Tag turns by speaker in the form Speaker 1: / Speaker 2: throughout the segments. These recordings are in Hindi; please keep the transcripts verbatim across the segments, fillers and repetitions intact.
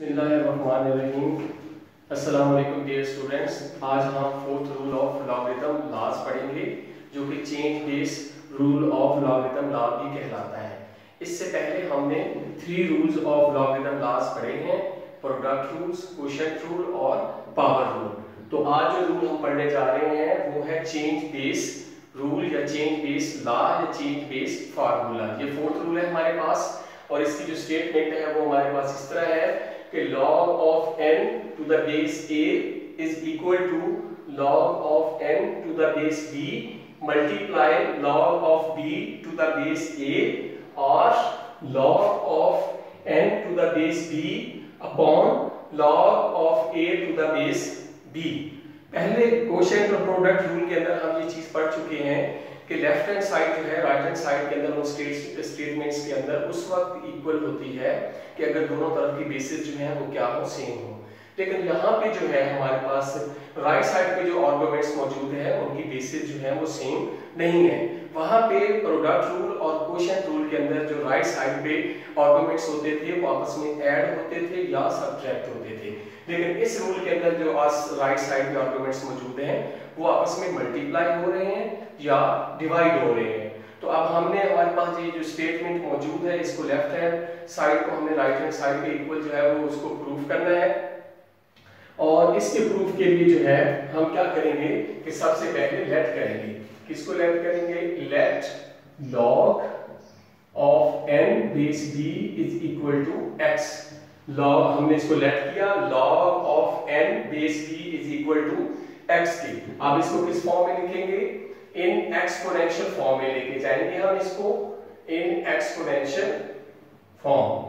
Speaker 1: बिस्मिल्लाहिर्रहमानिर्रहीम। अस्सलाम वालेकुम डियर स्टूडेंट्स। आज हम fourth rule of logarithm laws पढ़ेंगे, जो कि change base rule of logarithm law भी कहलाता है। इससे पहले हमने three rules of logarithm laws पढ़े हैं, प्रोडक्ट रूल्स, क्वोशिएंट रूल और पावर रूल। तो आज जो रूल हम पढ़ने जा रहे हैं वो है चेंज बेस रूल या चेंज बेस लॉ या चेंज बेस फार्मूला। ये फोर्थ रूल है हमारे पास और इसकी जो स्टेटमेंट है वो हमारे पास इस तरह है कि log of n to the base a is equal to log of n to the base b multiply log of b to the base a और log of n to the base b upon log of a to the base b। पहले क्वोशिएंट और प्रोडक्ट रूल के अंदर हम ये चीज पढ़ चुके हैं कि लेफ्ट हैंड साइड जो है राइट हैंड साइड के अंदर उन स्टेट स्टेटमेंट्स के अंदर उस वक्त इक्वल होती है कि अगर दोनों तरफ की बेसिस जो है वो क्या हो, सेम हो। लेकिन यहाँ पे जो है हमारे पास राइट साइड पे जो आर्गुमेंट्स मौजूद है उनकी बेसिस जो है वो सेम नहीं है। वहां पे प्रोडक्ट रूल और क्वोशिएंट रूल के अंदर जो राइट साइड पे आर्गुमेंट्स होते थे वो आपस में ऐड होते थे या सब्ट्रैक्ट होते थे, लेकिन इस रूल के अंदर जो राइट साइड पे आर्गुमेंट्स मौजूद हैं वो आपस में मल्टीप्लाई हो रहे हैं या डिवाइड हो रहे हैं। तो अब हमने हमारे पास ये जो स्टेटमेंट मौजूद है इसको लेफ्ट हैंड साइड को हमने राइट हैंड साइड के इक्वल जो है वो उसको प्रूफ करना है। और इसके प्रूफ के लिए जो है हम क्या करेंगे कि सबसे पहले लेट करेंगे। किसको लेट करेंगे? Let log of n base b is equal to x। log हमने इसको लेट किया log of n base b is equal to x के। अब इसको किस फॉर्म में लिखेंगे? इन एक्सपोनेंशियल फॉर्म में लेके जाएंगे हम इसको इन एक्सपोनेंशियल फॉर्म।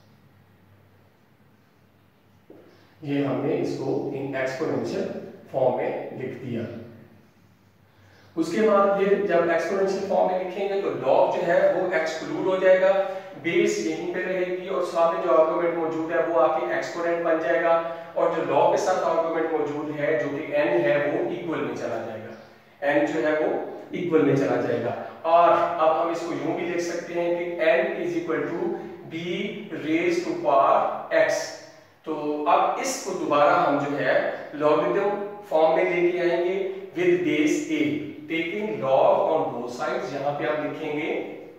Speaker 1: ये हमने इसको इन एक्सपोनेंशियल फॉर्म में लिख दिया। उसके बाद ये जब एक्सपोनेंशियल फॉर्म में लिखेंगे तो log जो है वो एक्सक्लूड हो जाएगा, बेस यहीं पे रहेगी और सामने जो आर्गुमेंट मौजूद है वो आके एक्सपोनेंट बन जाएगा और जो log के साथ आर्गुमेंट मौजूद है जो कि n है वो इक्वल में चला जाएगा। n जो है वो इक्वल में चला जाएगा। और अब हम इसको यूं भी लिख सकते हैं कि n is equal to b raise to power x। तो अब इसको दोबारा हम जो है लॉगरिथम फॉर्म में लेके आएंगे with base a, taking log on both sides. यहां पे आप लिखेंगे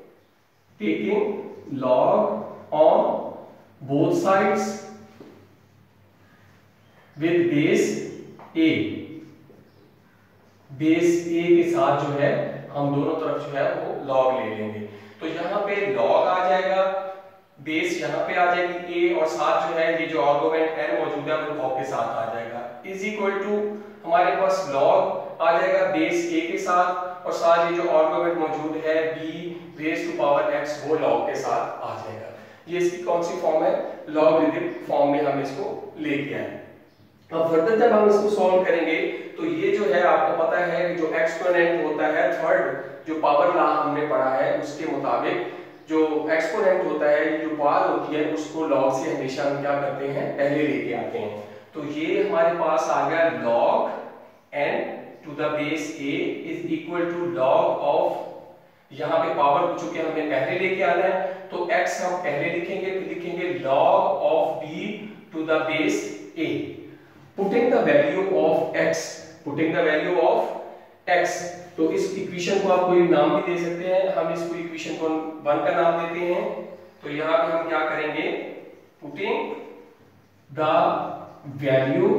Speaker 1: taking log on both sides with base a। Base a के साथ जो है हम दोनों तरफ जो है वो log ले लेंगे। तो यहाँ पे log आ जाएगा, बेस यहाँ पे आ जाएगी a और साथ जो है ये जो आर्गुमेंट n मौजूद है वो log के साथ आ जाएगा। इज इक्वल टू हमारे पास log आ जाएगा बेस a के साथ और साथ ये जो आर्गुमेंट मौजूद है b raise to power x वो log के साथ आ जाएगा। ये इसकी कौन सी फॉर्म है? लॉगरिथम फॉर्म में हम इसको लेके आए। अब फर्दर जब हम इसको सॉल्व करेंगे तो ये जो है आपको पता है जो एक्सपोनेंट होता है, थर्ड जो पावर लॉ हमने पढ़ा है उसके मुताबिक जो एक्सपोनेंट होता है, ये जो पावर होती है उसको log से हमेशा हम क्या करते हैं? पहले लेके आते हैं। तो ये हमारे पास आ गया log n to the base a is equal to log of, यहाँ पे पावर चूंकि हमें पहले लेके आना है तो x हम पहले लिखेंगे, फिर लिखेंगे log of b to the base a। Putting the value of x, putting the value of x, तो इस इक्वेशन को आप कोई नाम भी दे सकते हैं। हम इसको इक्वेशन को वन का नाम देते हैं। तो यहाँ पे हम क्या करेंगे? Putting the value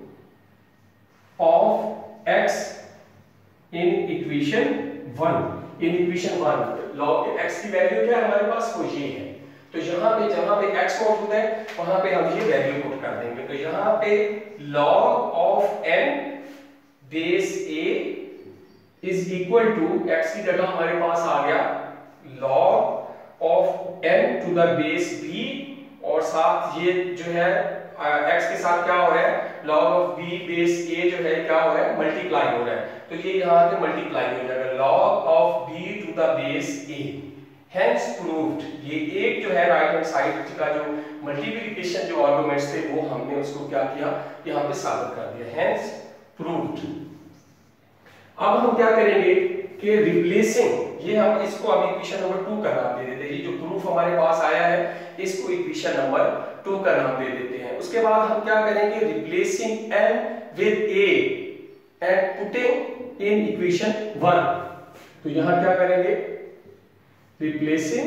Speaker 1: of x in equation one, in equation one log x की वैल्यू क्या है हमारे पास? वो ये है। तो यहाँ पे जहां पे x मौजूद है वहां पे हम ये वैल्यू पुट कर देंगे। तो यहाँ पे log of n base a is equal to x की जगह हमारे पास आ गया log of n to the base b और साथ ये जो है x के साथ क्या हो रहा है? log of b base a जो है क्या हो रहा है? मल्टीप्लाई हो रहा है। तो ये यहाँ पे मल्टीप्लाई हो जाएगा log of b to the base a। Hence proved, ये एक जो है राइट हैंड साइड का जो मल्टीप्लिकेशन जो आर्गुमेंट्स थे वो हमने उसको क्या किया? यहाँ पे साबित कर दिया। Hence proved। अब हम क्या करेंगे कि रिप्लेसिंग, ये हम इसको अब इक्वेशन नंबर टू का नाम दे देते हैं। ये जो प्रूफ हमारे पास आया है इसको इक्वेशन नंबर टू का नाम दे देते हैं। उसके बाद हम क्या करेंगे, replacing n with a and putting in equation one. तो यहां क्या करेंगे, रिप्लेसिंग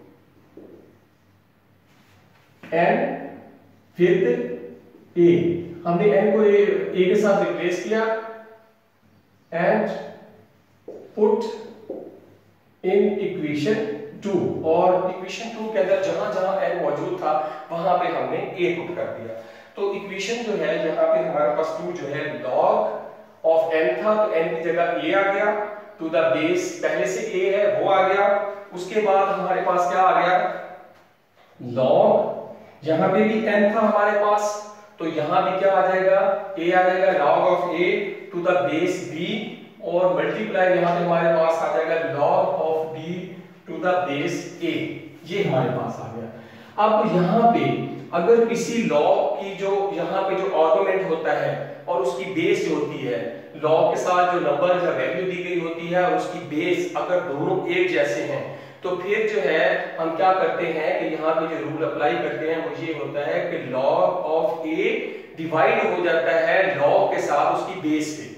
Speaker 1: n विद a, हमने n को a, a के साथ रिप्लेस किया and put in equation two, और इक्वेशन टू के अंदर जहां जहां n मौजूद था वहां पे हमने a पुट कर दिया। तो इक्वेशन जो है यहाँ पे हमारे पास टू जो है log ऑफ n था, तो n की जगह a आ गया, टू द बेस पहले से a है वो आ गया। उसके बाद हमारे पास क्या आ गया, log, यहाँ पे भी n था हमारे पास, तो यहाँ भी क्या आ जाएगा, a आ जाएगा, log of a to the base b, और मल्टीप्लाई यहाँ पे हमारे पास आ जाएगा log of b to the base a, ये हमारे पास आ गया। अब यहाँ पे अगर किसी log की जो यहाँ पे जो आर्गुमेंट होता है और उसकी बेस जो होती है, log के साथ जो नंबर या वैल्यू दी गई होती है और उसकी बेस अगर दोनों एक जैसे हैं, तो फिर जो है हम क्या करते हैं कि यहाँ पे जो रूल अप्लाई करते हैं वो ये होता है कि log ऑफ a डिवाइड हो जाता है log के साथ उसकी बेस पे।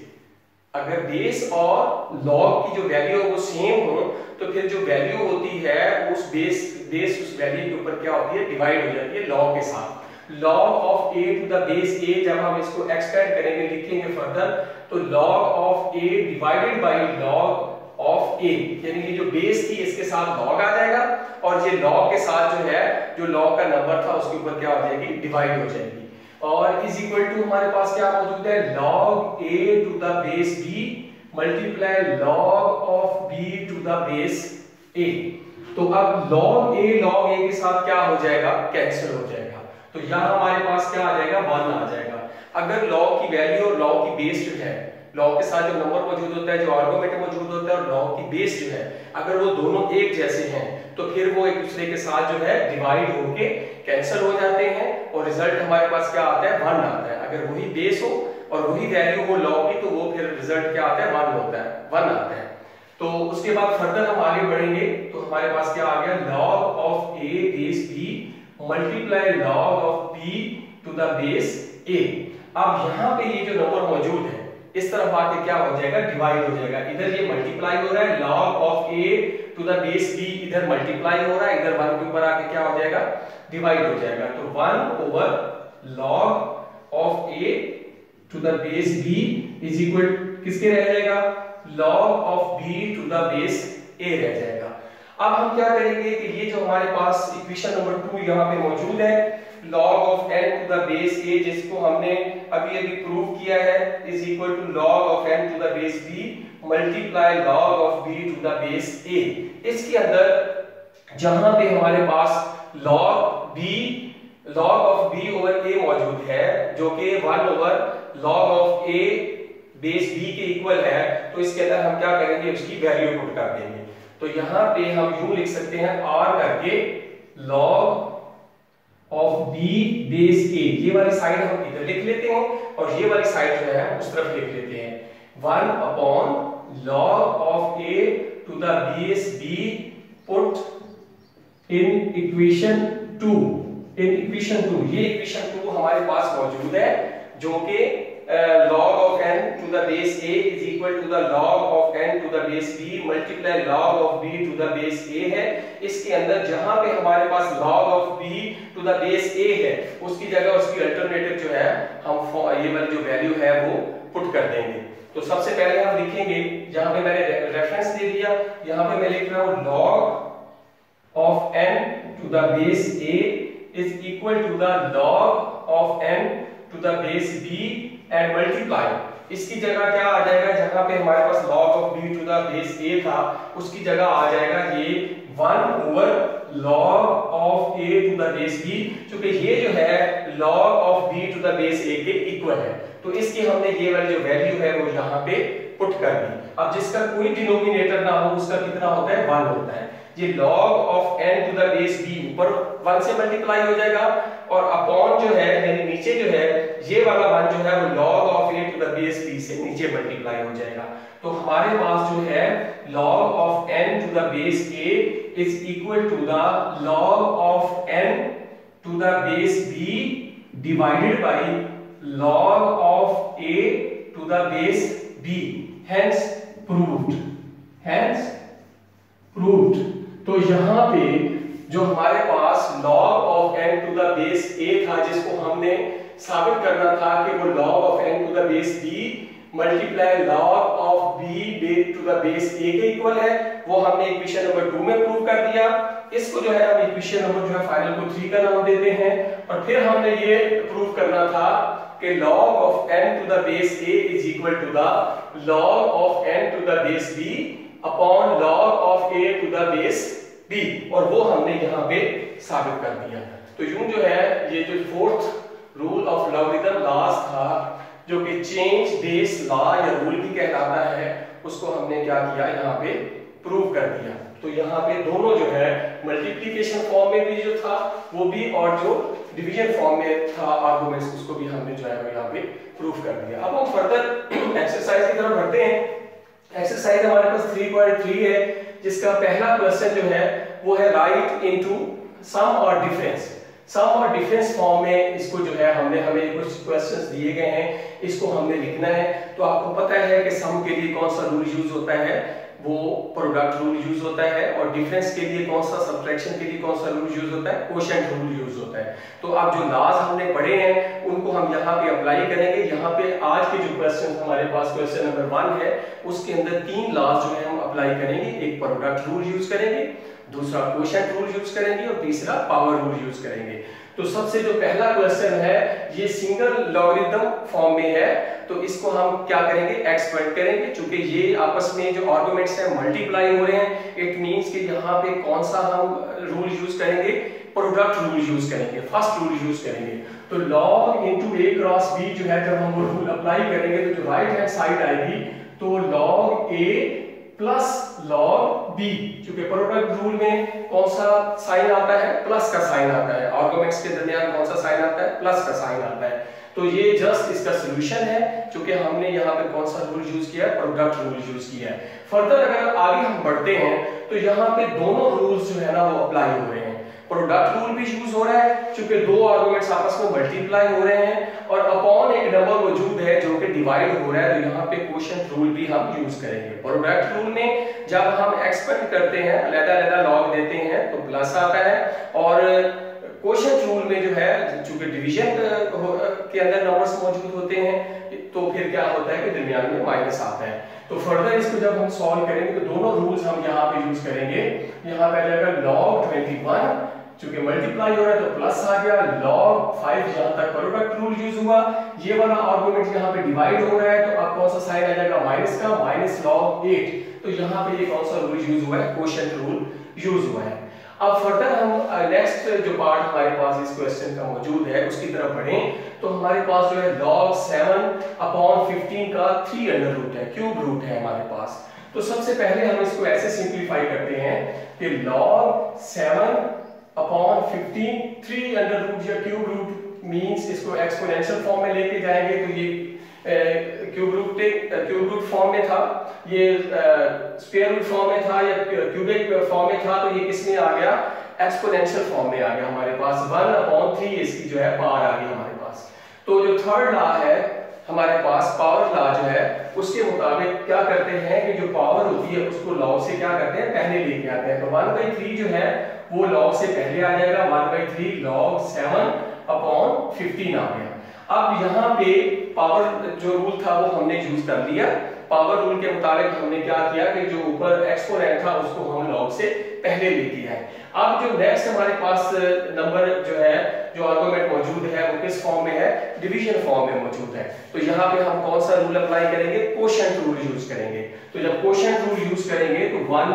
Speaker 1: अगर बेस और log की जो वैल्यू है वो सेम हो, तो फिर जो वैल्यू होती है उस बेस बेस उस वैल्यू के ऊपर क्या होती है, डिवाइड हो जाती है log के साथ। log of a to the base a, जब हम इसको एक्सपेंड करेंगे, लिखेंगे फर्दर, तो log of a divided by log of a, यानी कि जो बेस थी इसके साथ log आ जाएगा, और ये log के साथ जो है जो log का नंबर था उसके ऊपर क्या हो जाएगी, डिवाइड हो जाएगी। और इज इक्वल टू हमारे पास क्या मौजूद है, log a to the base b multiply log of b to the base a। तो अब log a log a के साथ क्या हो जाएगा, कैंसिल हो जाएगा, तो यहाँ हमारे पास क्या आ जाएगा, वन आ जाएगा। अगर log की वैल्यू और log की बेस जो है, log के साथ जो नंबर मौजूद होता है, जो आर्गुमेंट मौजूद होता है, और log की बेस जो है, अगर वो दोनों एक जैसे हैं, तो फिर वो एक दूसरे के साथ जो है डिवाइड होके कैंसिल हो जाते हैं, और रिजल्ट हमारे पास क्या आता है, वन आता है। अगर वही बेस हो और वही वैल्यू हो log की, तो वो फिर रिजल्ट क्या आता है, वन होता है, वन आता है। तो उसके बाद फर्दर हम आगे बढ़ेंगे, तो हमारे पास क्या आ गया, log of a base b multiply log of b to the base a। अब यहाँ पे ये जो नंबर मौजूद है इस तरफ आके क्या हो जाएगा, डिवाइड हो जाएगा। इधर ये मल्टीप्लाई हो रहा है, log of a to the base b इधर मल्टीप्लाई हो रहा है, इधर वन के ऊपर आके क्या हो जाएगा, डिवाइड हो जाएगा। तो one over log of a to the base b is equal किसके रह जाएगा, log of b to the base a रह जाएगा। अब हम क्या करेंगे कि ये जो हमारे पास इक्वेशन नंबर टू यहाँ पे मौजूद है, log of n to the base a, जिसको हमने अभी अभी प्रूव किया है, is equal to log of n to the base b multiply log of b to the base a। इसके अंदर जहां पे हमारे पास log b log of b over a मौजूद है, जो कि one over log of a base b के इक्वल है, तो इसके अंदर हम क्या करेंगे, उसकी वैल्यू पुट कर देंगे। तो यहाँ पे हम यूं लिख सकते हैं, r करके log of b base a, ये वाली साइड हम इधर लिख लेते हैं और ये वाली साइड जो है उस तरफ लिख लेते हैं, one upon log of a to the base b put in equation two, in equation two, ये इक्वेशन टू हमारे पास मौजूद है, जो कि log of n to the base a is equal to the log of n to the base b multiply log of b to the base a है। इसके अंदर जहां पे हमारे पास log of b to the base a है, उसकी जगह उसकी अल्टरनेटिव जो है हम ये वाली जो वैल्यू है वो पुट कर देंगे। तो सबसे पहले हम लिखेंगे, जहां पे मैंने रेफरेंस दे दिया, यहां पे मैं लिख रहा हूं log of n to the base a is equal to the log of n to the base b and multiply, इसकी जगह क्या आ जाएगा, जहां पे हमारे पास log of b to the base a था, उसकी जगह आ जाएगा ये one over log of a to the base b, क्योंकि ये जो है log of b to the base a के इक्वल है। तो इसकी हमने ये वाली जो वैल्यू है वो यहाँ पे पुट कर दी। अब जिसका कोई डिनोमिनेटर ना हो उसका कितना होता है, वन होता है। ये log of n to the base b ऊपर वन से मल्टीप्लाई हो जाएगा, और अपॉन जो है यानी नीचे जो है ये वाला वन जो है वो log of a to the base b से नीचे मल्टीप्लाई हो जाएगा। तो हमारे पास जो है log of n to the base a is equal to the log of n to the base b divided by log of a to the base b, hence proved, hence proved। तो यहां पे जो हमारे पास log of n to the base a था, जिसको हमने साबित करना था कि वो log of n to the base b multiply log of b to the base a के इक्वल है, वो हमने इक्वेशन नंबर टू में प्रूव कर दिया। इसको जो है हम इक्वेशन नंबर जो है फाइनल को थ्री का नाम देते हैं। और फिर हमने ये प्रूव करना था कि log of n to the base a is equal to the log of n to the base b upon log of a to the base b, और वो हमने यहाँ पे साबित कर दिया। तो यूं जो है ये जो fourth rule of logarithm laws था, जो कि चेंज बेस लॉ या रूल भी कहलाता है, उसको हमने क्या किया, यहाँ पे प्रूव कर दिया। तो यहाँ पे दोनों जो है मल्टीप्लिकेशन फॉर्म में भी जो था वो भी, और जो डिवीजन फॉर्म में था आर्गुमेंट्स, उसको भी हमने जो है यहाँ पे प्रूव कर दिया। अब हम फर्दर एक्सरसाइज की तरफ बढ़ते हैं। एक्सरसाइज हमारे पास थ्री पॉइंट थ्री है, जिसका पहला क्वेश्चन जो है वो है राइट इनटू सम और डिफरेंस। सम और डिफरेंस फॉर्म में इसको जो है हमने हमें कुछ क्वेश्चंस दिए गए हैं, इसको हमने लिखना है। तो आपको पता है कि सम के लिए कौन सा रूल यूज होता है, वो प्रोडक्ट रूल यूज होता है, और डिफरेंस के लिए कौन सा, सब्ट्रैक्शन के लिए कौन सा रूल यूज होता है, कोशेंट रूल यूज होता है। तो अब जो लॉज हमने पढ़े हैं उनको हम यहाँ पे अप्लाई करेंगे। यहाँ पे आज के जो क्वेश्चन हमारे पास क्वेश्चन नंबर वन है, उसके अंदर तीन लॉज जो है हम अप्लाई करेंगे। एक प्रोडक्ट रूल यूज करेंगे, दूसरा कोशेंट रूल यूज करेंगे, और तीसरा पावर रूल यूज करेंगे। तो सबसे जो पहला क्वेश्चन है ये सिंगल लॉगरिथम फॉर्म में है, तो इसको हम क्या करेंगे, एक्सपेंड करेंगे। चूंकि ये आपस में जो आर्गुमेंट्स हैं मल्टीप्लाई हो रहे हैं, इट मींस कि यहाँ पे कौन सा हम रूल यूज करेंगे, प्रोडक्ट रूल यूज करेंगे, फर्स्ट रूल यूज करेंगे। तो log into a cross b जो है, जब हम वो रूल अप्लाई करेंगे तो जो राइट हैंड साइड आएगी तो log a plus log b, क्योंकि प्रोडक्ट रूल में कौन सा साइन आता है, प्लस का साइन आता है। आर्गुमेंट्स के दरमियान कौन सा साइन आता है, प्लस का साइन आता है। तो ये जस्ट इसका सॉल्यूशन है, क्योंकि हमने यहाँ पे कौन सा रूल यूज किया है, प्रोडक्ट रूल यूज किया है। फर्दर अगर आगे हम बढ़ते हैं तो यहाँ पे दोनों रूल्स जो है ना वो अप्लाई हो रहे हैं। प्रोडक्ट रूल भी यूज हो रहा है क्योंकि दो आर्गुमेंट्स आपस में मल्टीप्लाई हो रहे हैं, और अपॉन एक नंबर मौजूद है जो कि डिवाइड हो रहा है, तो यहाँ पे कोशेंट रूल भी हम यूज करेंगे। प्रोडक्ट रूल में जब हम एक्सपेंड करते हैं, अलग-अलग लॉग देते हैं तो प्लस आता है, और कोशेंट रूल में जो है चूंकि डिवीजन के अंदर नंबर्स मौजूद होते हैं, तो फिर क्या होता है कि दरमियान में माइनस आता है। तो फर्दर इसको जब हम सॉल्व करेंगे तो दोनों रूल्स हम यहाँ पे यूज करेंगे। यहाँ पे आ जाएगा log इक्कीस, चूंकि मल्टीप्लाई हो रहा है तो प्लस आ गया, log फाइव जहां तक प्रोडक्ट रूल यूज हुआ, ये वाला आर्गुमेंट यहाँ पे डिवाइड हो रहा है तो अब कौन सा साइन आ जाएगा, माइनस का, माइनस log एट। तो यहाँ पे ये कौन सा रूल यूज हुआ है, कोशेंट रूल यूज हुआ है। अब फर्दर हम नेक्स्ट जो पार्ट हमारे पास इस क्वेश्चन का मौजूद है उसकी तरफ बढ़ें, तो हमारे पास जो है log सेवन अपॉन फिफ्टीन का थ्री अंडर रूट है, क्यूब रूट है हमारे पास। तो सबसे पहले हम इसको ऐसे सिंपलीफाई करते हैं कि log seven upon fifteen, three under root या क्यूब रूट मींस इसको एक्सपोनेंशियल फॉर्म में लेके जाएंगे तो ये cube root cube root form में था, ये स्क्वायर रूट फॉर्म में था, या क्यूबिक फॉर्म में था, तो ये किस में आ गया, एक्सपोनेंशियल फॉर्म में आ गया हमारे पास। वन अपॉन थ्री इसकी जो है पावर आ गई हमारे पास। तो जो थर्ड लॉ है हमारे पास, पावर लॉ जो है, उसके मुताबिक क्या करते हैं कि जो पावर होती है उसको लॉग से क्या करते हैं, पहले लेके आते हैं। तो वन बाई थ्री जो है वो लॉग से पहले आ जाएगा, one by three log seven upon fifteen आ गया। अब यहाँ पे पावर जो रूल था वो हमने यूज कर लिया। पावर रूल के मुताबिक हमने क्या किया कि जो ऊपर एक्सपोनेंट था उसको हम लॉग से पहले लेके आए। अब जो नेक्स्ट हमारे पास नंबर जो है, जो आर्गुमेंट मौजूद है वो किस फॉर्म में है, डिवीजन फॉर्म में मौजूद है। तो यहाँ पे हम कौन सा रूल अप्लाई करेंगे, कोशेंट रूल यूज करेंगे। तो जब कोशेंट रूल यूज करेंगे तो वन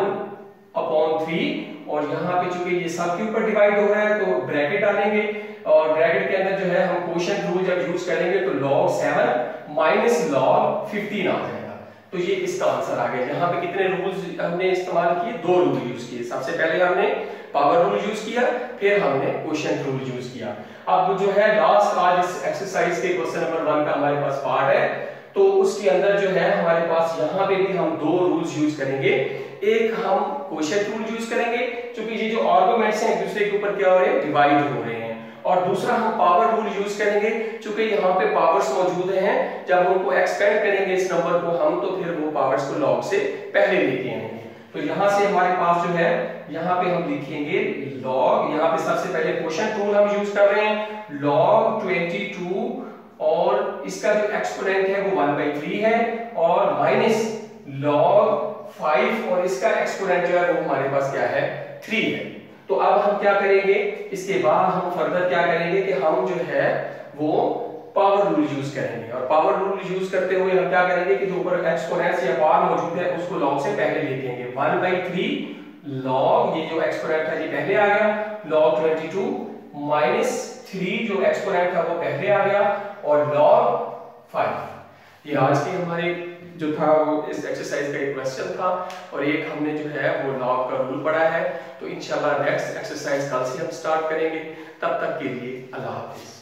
Speaker 1: अपॉन थ्री, और यहाँ पे चूंकि ये सब के ऊपर डिवाइड हो रहा है तो ब्रैकेट आएंगे, और ब्रैकेट के अंदर जो है हम कोशेंट रूल जब यूज करेंगे तो log seven minus log fifteen आ जाएगा। तो ये इसका आंसर आ गया। यहाँ पे कितने रूल्स हमने इस्तेमाल किए, दो रूल यूज किए। सबसे पहले हमने पावर रूल यूज किया, फिर हमने कोशेंट रूल यूज किया। अब जो है लास्ट आज इस एक्सरसाइज के क्वेश्चन नंबर वन का हमारे पास पार्ट है, तो उसके अंदर जो है हमारे पास यहाँ पे भी हम दो रूल्स यूज करेंगे। एक हम कोशेंट रूल यूज करेंगे, क्योंकि ये जो आर्गुमेंट्स हैं एक दूसरे के ऊपर क्या हो रहे हैं, डिवाइड हो रहे हैं, और दूसरा हम पावर रूल यूज करेंगे, क्योंकि यहाँ पे पावर्स मौजूद हैं, जब उनको एक्सपेंड करेंगे इस नंबर को हम, तो फिर वो पावर्स को लॉग से पहले लेके आएंगे। तो यहाँ से हमारे पास जो है, यहाँ पे हम लिखेंगे लॉग, यहाँ पे सबसे पहले क्वोशिएंट रूल हम यूज कर रहे हैं, लॉग बाईस और इसका जो एक्सपोनेंट है वो वन बाई थ्री है, और माइनस लॉग फाइव और इसका एक्सपोनेंट जो है वो हमारे पास क्या है, थ्री है। तो अब हम क्या करेंगे, इसके बाद हम फर्दर क्या करेंगे कि हम जो है वो पावर रूल यूज करेंगे, और पावर रूल यूज करते हुए हम क्या करेंगे कि जो ऊपर एक्सपोनेंट्स या पावर मौजूद है उसको लॉग से पहले लेके आएंगे। वन बाई थ्री लॉग, ये जो एक्सपोनेंट था ये पहले आ गया, लॉग बाईस माइनस थ्री जो एक्सपोनेंट था वो पहले आ गया, और लॉग फाइव। ये आज की हमारी जो था वो इस एक्सरसाइज का एक क्वेश्चन था, और एक हमने जो है वो लॉग का रूल पढ़ा है। तो इंशाल्लाह नेक्स्ट एक्सरसाइज कल से हम स्टार्ट करेंगे। तब तक के लिए अल्लाह हाफिज।